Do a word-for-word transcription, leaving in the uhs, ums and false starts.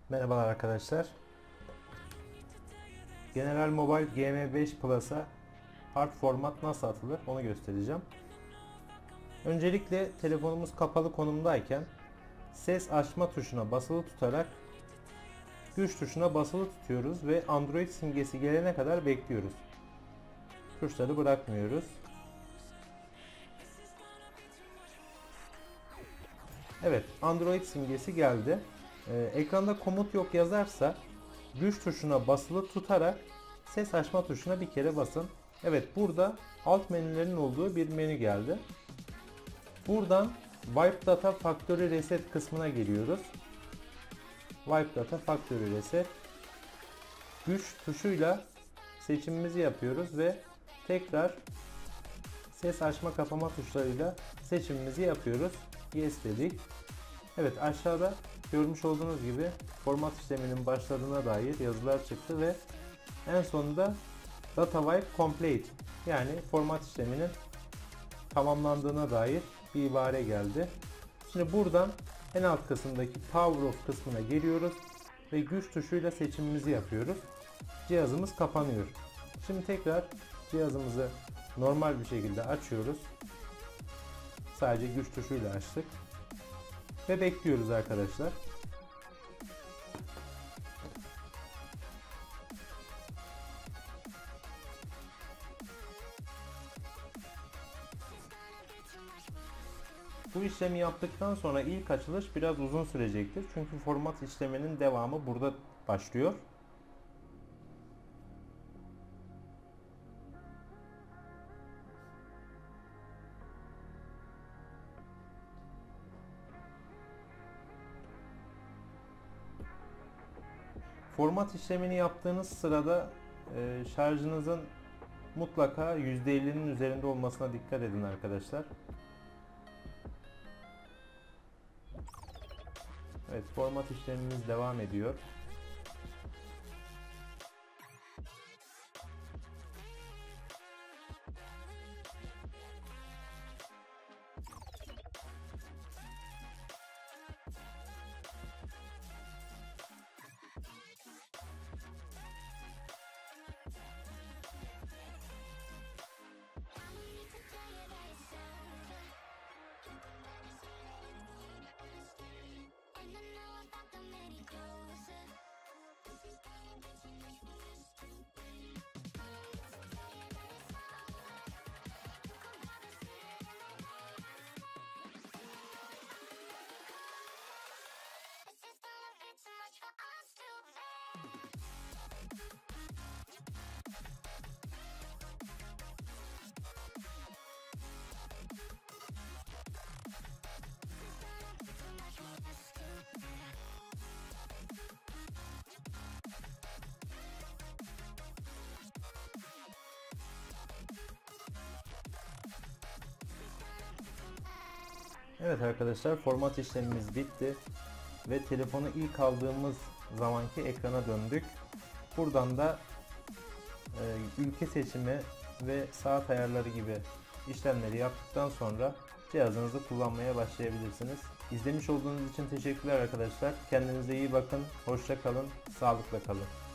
Merhabalar arkadaşlar. General Mobile G M beş Plus'a hard format nasıl atılır onu göstereceğim. Öncelikle telefonumuz kapalı konumdayken ses açma tuşuna basılı tutarak güç tuşuna basılı tutuyoruz ve Android simgesi gelene kadar bekliyoruz. Tuşları bırakmıyoruz. Evet, Android simgesi geldi. Ee, ekranda komut yok yazarsa güç tuşuna basılı tutarak ses açma tuşuna bir kere basın. Evet, burada alt menülerin olduğu bir menü geldi. Buradan Wipe Data Factory Reset kısmına geliyoruz. Wipe Data Factory Reset. Güç tuşuyla seçimimizi yapıyoruz ve tekrar ses açma kapama tuşlarıyla seçimimizi yapıyoruz. Yes dedik. Evet, aşağıda görmüş olduğunuz gibi format işleminin başladığına dair yazılar çıktı ve en sonunda Data Wipe Complete, yani format işleminin tamamlandığına dair bir ibare geldi. Şimdi buradan en alt kısımdaki Power Off kısmına geliyoruz ve güç tuşuyla seçimimizi yapıyoruz. Cihazımız kapanıyor. Şimdi tekrar cihazımızı normal bir şekilde açıyoruz. Sadece güç tuşuyla açtık. Ve bekliyoruz arkadaşlar. Bu işlemi yaptıktan sonra ilk açılış biraz uzun sürecektir. Çünkü format işleminin devamı burada başlıyor. Format işlemini yaptığınız sırada e, şarjınızın mutlaka yüzde ellinin üzerinde olmasına dikkat edin arkadaşlar. Evet, format işlemimiz devam ediyor. Evet arkadaşlar, format işlemimiz bitti ve telefonu ilk aldığımız zamanki ekrana döndük. Buradan da e, ülke seçimi ve saat ayarları gibi işlemleri yaptıktan sonra cihazınızı kullanmaya başlayabilirsiniz. İzlemiş olduğunuz için teşekkürler arkadaşlar. Kendinize iyi bakın, hoşça kalın, sağlıkla kalın.